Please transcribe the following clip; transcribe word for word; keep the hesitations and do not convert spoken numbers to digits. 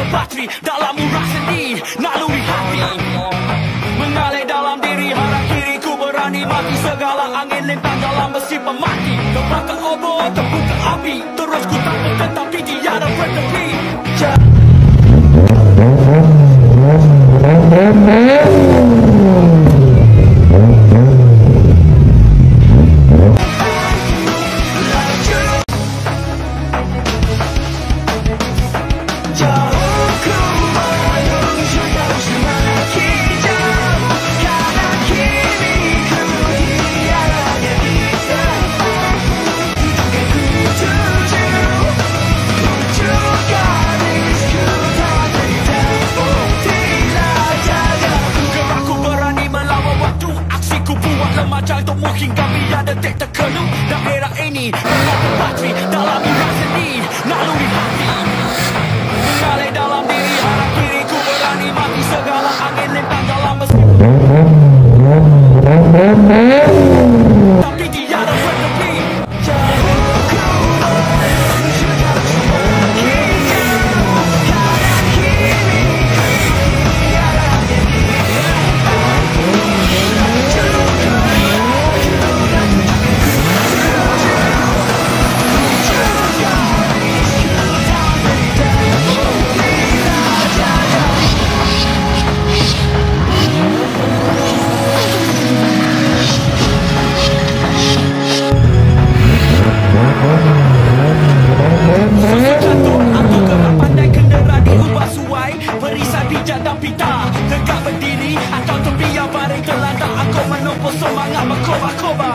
terpatri dalam murah seni, naluri hati mengalir dalam diri. Harap kiri ku berani mati segala angin lintang dalam mesin pemati. Terbakar obor, terbuka api, terus ku takut tetapi tiada bertepi. Macam untuk menghinggapi dan detik terkeluh. Daerah ini memang terpatri dalam murah seni, naluri hati mengalir dalam diri. Harap kiri ku berani mati segala angin lintang dalam mesin tapi tiada bertepi. Tegak berdiri atau terbiar baring terlantar, aku menumpuk semangat berkobar-kobar.